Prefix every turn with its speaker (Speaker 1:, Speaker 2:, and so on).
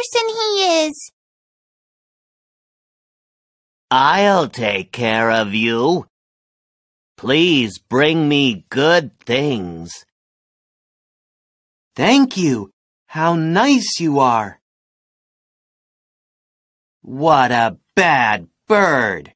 Speaker 1: person he is.
Speaker 2: I'll take care of you. Please bring me good things.
Speaker 3: Thank you. How nice you are.
Speaker 2: What a bad bird.